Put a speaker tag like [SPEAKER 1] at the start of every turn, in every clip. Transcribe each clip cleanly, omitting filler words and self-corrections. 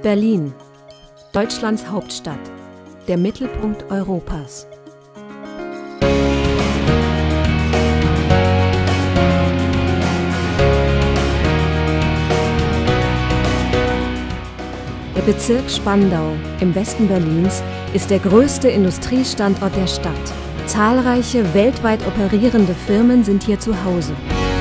[SPEAKER 1] Berlin, Deutschlands Hauptstadt, der Mittelpunkt Europas. Der Bezirk Spandau im Westen Berlins ist der größte Industriestandort der Stadt. Zahlreiche weltweit operierende Firmen sind hier zu Hause.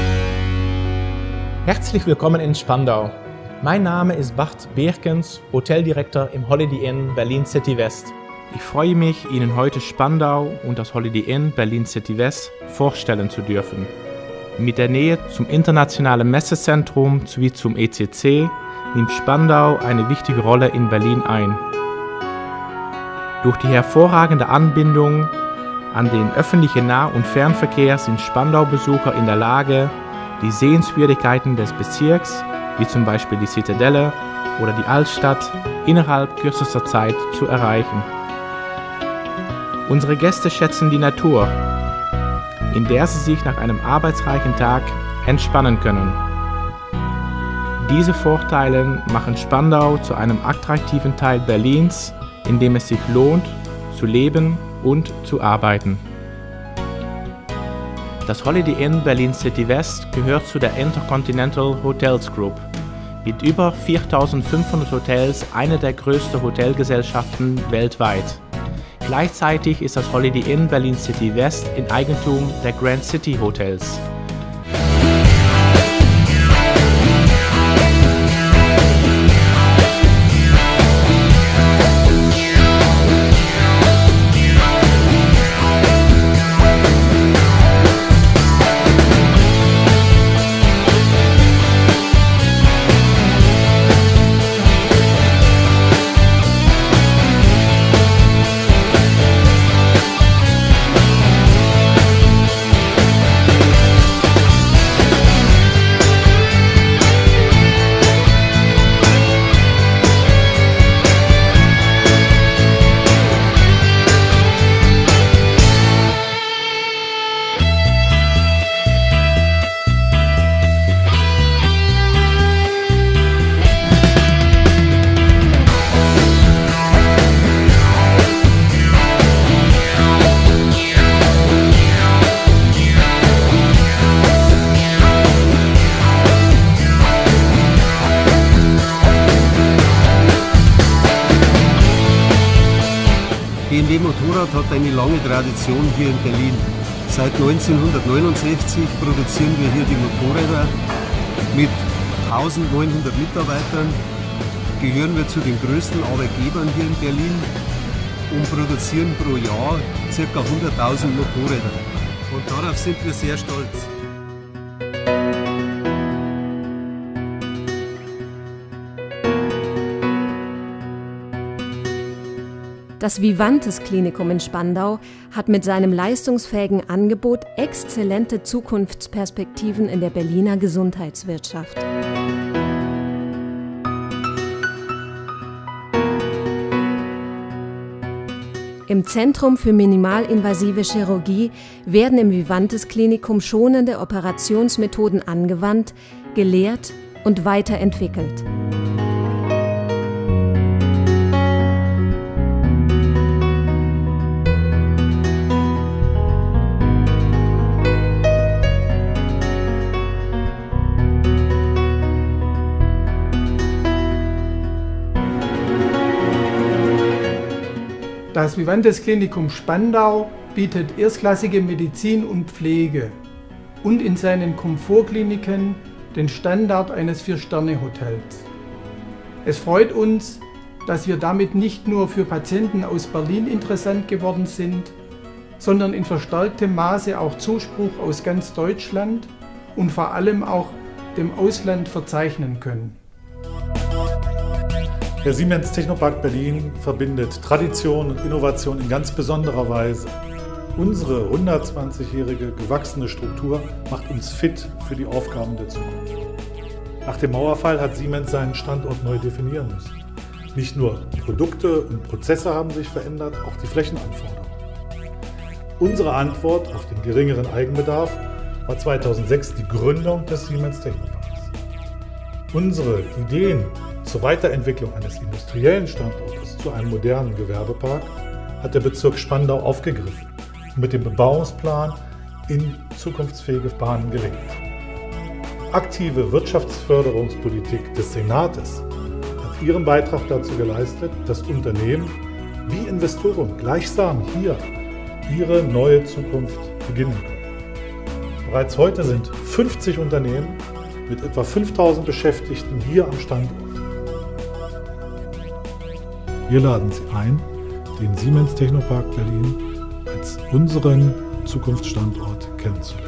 [SPEAKER 2] Herzlich willkommen in Spandau. Mein Name ist Bart Beerkens, Hoteldirektor im Holiday Inn Berlin City West. Ich freue mich, Ihnen heute Spandau und das Holiday Inn Berlin City West vorstellen zu dürfen. Mit der Nähe zum internationalen Messezentrum sowie zum ECC nimmt Spandau eine wichtige Rolle in Berlin ein. Durch die hervorragende Anbindung an den öffentlichen Nah- und Fernverkehr sind Spandau-Besucher in der Lage, die Sehenswürdigkeiten des Bezirks, wie zum Beispiel die Zitadelle oder die Altstadt, innerhalb kürzester Zeit zu erreichen. Unsere Gäste schätzen die Natur, in der sie sich nach einem arbeitsreichen Tag entspannen können. Diese Vorteile machen Spandau zu einem attraktiven Teil Berlins, in dem es sich lohnt, zu leben und zu arbeiten. Das Holiday Inn Berlin City West gehört zu der Intercontinental Hotels Group. Mit über 4.500 Hotels eine der größten Hotelgesellschaften weltweit. Gleichzeitig ist das Holiday Inn Berlin City West in Eigentum der Grand City Hotels.
[SPEAKER 3] BMW Motorrad hat eine lange Tradition hier in Berlin. Seit 1969 produzieren wir hier die Motorräder. Mit 1900 Mitarbeitern gehören wir zu den größten Arbeitgebern hier in Berlin und produzieren pro Jahr ca. 100.000 Motorräder. Und darauf sind wir sehr stolz.
[SPEAKER 1] Das Vivantes Klinikum in Spandau hat mit seinem leistungsfähigen Angebot exzellente Zukunftsperspektiven in der Berliner Gesundheitswirtschaft. Im Zentrum für minimalinvasive Chirurgie werden im Vivantes Klinikum schonende Operationsmethoden angewandt, gelehrt und weiterentwickelt.
[SPEAKER 4] Das Vivantes Klinikum Spandau bietet erstklassige Medizin und Pflege und in seinen Komfortkliniken den Standard eines 4-Sterne-Hotels. Es freut uns, dass wir damit nicht nur für Patienten aus Berlin interessant geworden sind, sondern in verstärktem Maße auch Zuspruch aus ganz Deutschland und vor allem auch dem Ausland verzeichnen können.
[SPEAKER 5] Der Siemens Technopark Berlin verbindet Tradition und Innovation in ganz besonderer Weise. Unsere 120-jährige gewachsene Struktur macht uns fit für die Aufgaben der Zukunft. Nach dem Mauerfall hat Siemens seinen Standort neu definieren müssen. Nicht nur Produkte und Prozesse haben sich verändert, auch die Flächenanforderungen. Unsere Antwort auf den geringeren Eigenbedarf war 2006 die Gründung des Siemens Technoparks. Unsere Ideen zur Weiterentwicklung eines industriellen Standortes zu einem modernen Gewerbepark hat der Bezirk Spandau aufgegriffen und mit dem Bebauungsplan in zukunftsfähige Bahnen gelenkt. Aktive Wirtschaftsförderungspolitik des Senates hat ihren Beitrag dazu geleistet, dass Unternehmen wie Investoren gleichsam hier ihre neue Zukunft beginnen können. Bereits heute sind 50 Unternehmen mit etwa 5000 Beschäftigten hier am Standort. Wir laden Sie ein, den Siemens Technopark Berlin als unseren Zukunftsstandort kennenzulernen.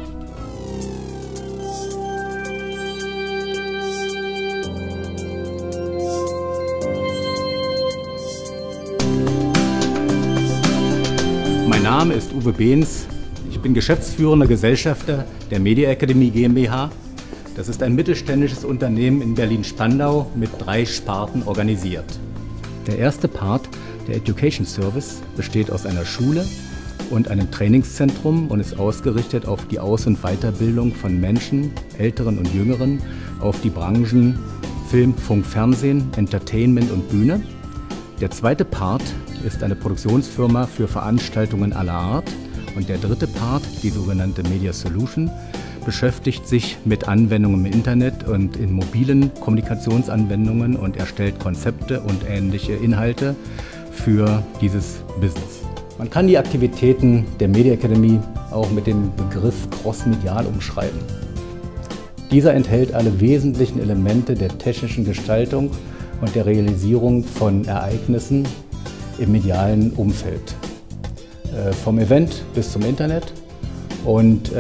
[SPEAKER 6] Mein Name ist Uwe Behns. Ich bin geschäftsführender Gesellschafter der Media Academy GmbH. Das ist ein mittelständisches Unternehmen in Berlin-Spandau mit 3 Sparten organisiert. Der erste Part, der Education Service, besteht aus einer Schule und einem Trainingszentrum und ist ausgerichtet auf die Aus- und Weiterbildung von Menschen, Älteren und Jüngeren, auf die Branchen Film, Funk, Fernsehen, Entertainment und Bühne. Der zweite Part ist eine Produktionsfirma für Veranstaltungen aller Art. Und der dritte Part, die sogenannte Media Solution, beschäftigt sich mit Anwendungen im Internet und in mobilen Kommunikationsanwendungen und erstellt Konzepte und ähnliche Inhalte für dieses Business. Man kann die Aktivitäten der Media Academy auch mit dem Begriff crossmedial umschreiben. Dieser enthält alle wesentlichen Elemente der technischen Gestaltung und der Realisierung von Ereignissen im medialen Umfeld. Vom Event bis zum Internet. Und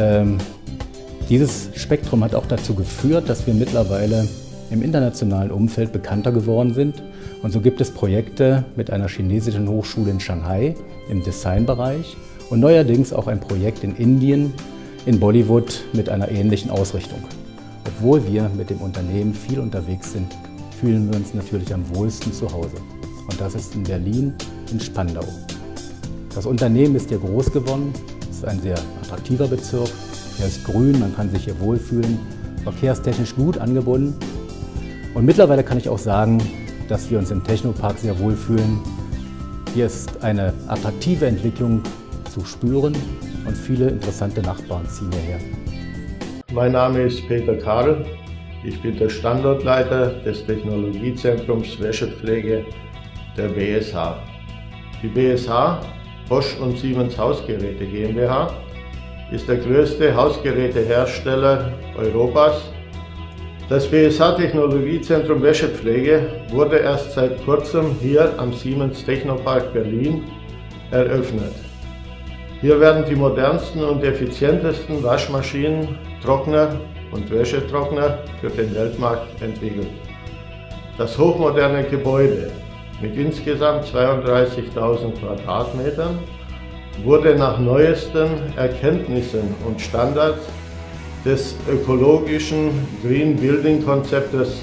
[SPEAKER 6] dieses Spektrum hat auch dazu geführt, dass wir mittlerweile im internationalen Umfeld bekannter geworden sind. Und so gibt es Projekte mit einer chinesischen Hochschule in Shanghai im Designbereich und neuerdings auch ein Projekt in Indien, in Bollywood mit einer ähnlichen Ausrichtung. Obwohl wir mit dem Unternehmen viel unterwegs sind, fühlen wir uns natürlich am wohlsten zu Hause. Und das ist in Berlin, in Spandau. Das Unternehmen ist hier groß geworden, es ist ein sehr attraktiver Bezirk, er ist grün, man kann sich hier wohlfühlen, verkehrstechnisch gut angebunden. Und mittlerweile kann ich auch sagen, dass wir uns im Technopark sehr wohlfühlen. Hier ist eine attraktive Entwicklung zu spüren und viele interessante Nachbarn ziehen hierher.
[SPEAKER 7] Mein Name ist Peter Karl, ich bin der Standortleiter des Technologiezentrums Wäschepflege der BSH. Die BSH, Bosch und Siemens Hausgeräte GmbH, ist der größte Hausgerätehersteller Europas. Das BSH Technologiezentrum Wäschepflege wurde erst seit kurzem hier am Siemens Technopark Berlin eröffnet. Hier werden die modernsten und effizientesten Waschmaschinen, Trockner und Wäschetrockner für den Weltmarkt entwickelt. Das hochmoderne Gebäude mit insgesamt 32.000 Quadratmetern wurde nach neuesten Erkenntnissen und Standards des ökologischen Green Building Konzeptes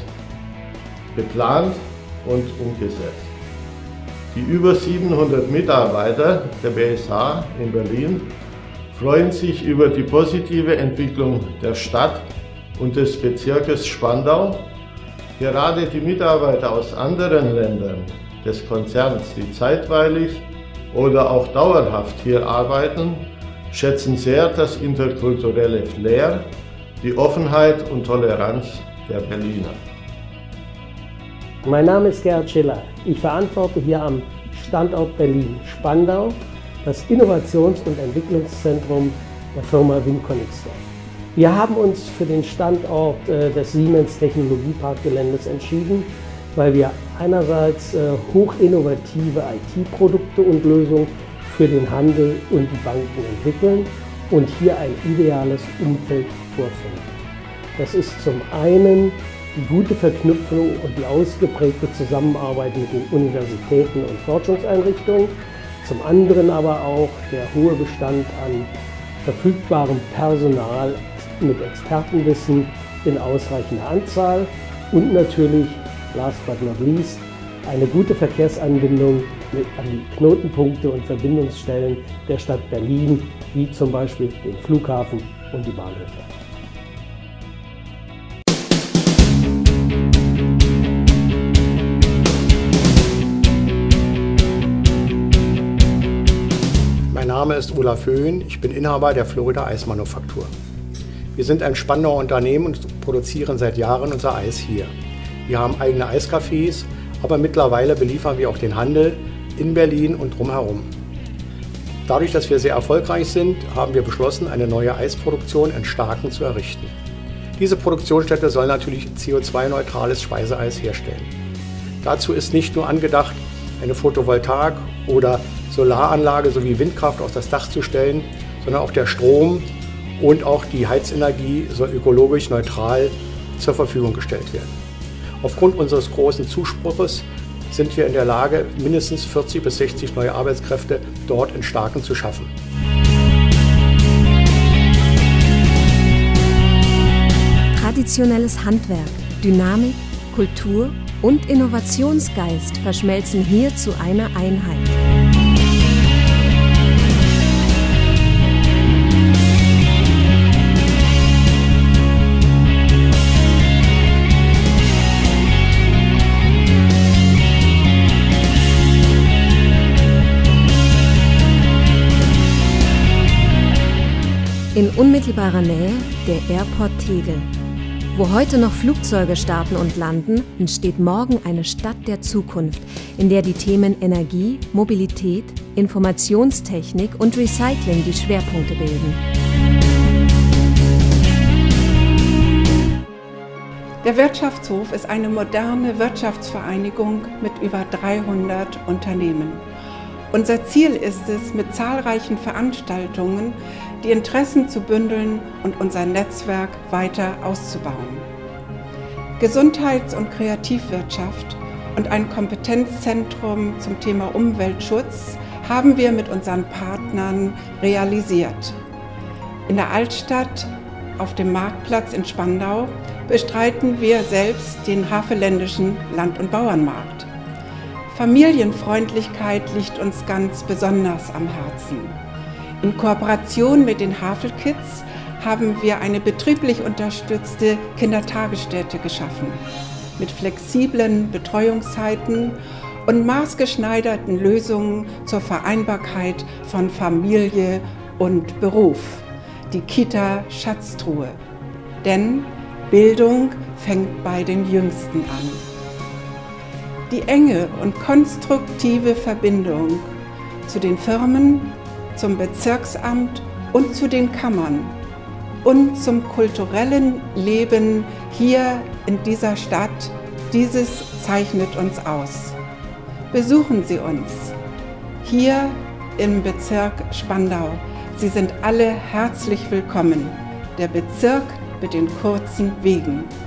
[SPEAKER 7] geplant und umgesetzt. Die über 700 Mitarbeiter der BSH in Berlin freuen sich über die positive Entwicklung der Stadt und des Bezirkes Spandau. Gerade die Mitarbeiter aus anderen Ländern des Konzerns, die zeitweilig oder auch dauerhaft hier arbeiten, schätzen sehr das interkulturelle Flair, die Offenheit und Toleranz der Berliner.
[SPEAKER 8] Mein Name ist Gerhard Schiller. Ich verantworte hier am Standort Berlin-Spandau das Innovations- und Entwicklungszentrum der Firma Wimconix. Wir haben uns für den Standort des Siemens Technologieparkgeländes entschieden, weil wir einerseits hochinnovative IT-Produkte und Lösungen für den Handel und die Banken entwickeln und hier ein ideales Umfeld vorfinden. Das ist zum einen die gute Verknüpfung und die ausgeprägte Zusammenarbeit mit den Universitäten und Forschungseinrichtungen, zum anderen aber auch der hohe Bestand an verfügbarem Personal mit Expertenwissen in ausreichender Anzahl und natürlich, last but not least, eine gute Verkehrsanbindung an die Knotenpunkte und Verbindungsstellen der Stadt Berlin, wie zum Beispiel den Flughafen und die Bahnhöfe.
[SPEAKER 9] Name ist Olaf Höhn, ich bin Inhaber der Florida Eismanufaktur. Wir sind ein Spandauer Unternehmen und produzieren seit Jahren unser Eis hier. Wir haben eigene Eiscafés, aber mittlerweile beliefern wir auch den Handel in Berlin und drumherum. Dadurch, dass wir sehr erfolgreich sind, haben wir beschlossen, eine neue Eisproduktion in Starken zu errichten. Diese Produktionsstätte soll natürlich CO2-neutrales Speiseeis herstellen. Dazu ist nicht nur angedacht, eine Photovoltaik- oder Solaranlage sowie Windkraft auf das Dach zu stellen, sondern auch der Strom und auch die Heizenergie soll ökologisch neutral zur Verfügung gestellt werden. Aufgrund unseres großen Zuspruches sind wir in der Lage, mindestens 40 bis 60 neue Arbeitskräfte dort in Starken zu schaffen.
[SPEAKER 1] Traditionelles Handwerk, Dynamik, Kultur und Innovationsgeist verschmelzen hier zu einer Einheit. In unmittelbarer Nähe der Airport Tegel. Wo heute noch Flugzeuge starten und landen, entsteht morgen eine Stadt der Zukunft, in der die Themen Energie, Mobilität, Informationstechnik und Recycling die Schwerpunkte bilden.
[SPEAKER 10] Der Wirtschaftshof ist eine moderne Wirtschaftsvereinigung mit über 300 Unternehmen. Unser Ziel ist es, mit zahlreichen Veranstaltungen die Interessen zu bündeln und unser Netzwerk weiter auszubauen. Gesundheits- und Kreativwirtschaft und ein Kompetenzzentrum zum Thema Umweltschutz haben wir mit unseren Partnern realisiert. In der Altstadt, auf dem Marktplatz in Spandau, bestreiten wir selbst den havelländischen Land- und Bauernmarkt. Familienfreundlichkeit liegt uns ganz besonders am Herzen. In Kooperation mit den Havelkids haben wir eine betrieblich unterstützte Kindertagesstätte geschaffen, mit flexiblen Betreuungszeiten und maßgeschneiderten Lösungen zur Vereinbarkeit von Familie und Beruf. Die Kita Schatztruhe. Denn Bildung fängt bei den Jüngsten an. Die enge und konstruktive Verbindung zu den Firmen, zum Bezirksamt und zu den Kammern und zum kulturellen Leben hier in dieser Stadt, dieses zeichnet uns aus. Besuchen Sie uns hier im Bezirk Spandau. Sie sind alle herzlich willkommen. Der Bezirk mit den kurzen Wegen.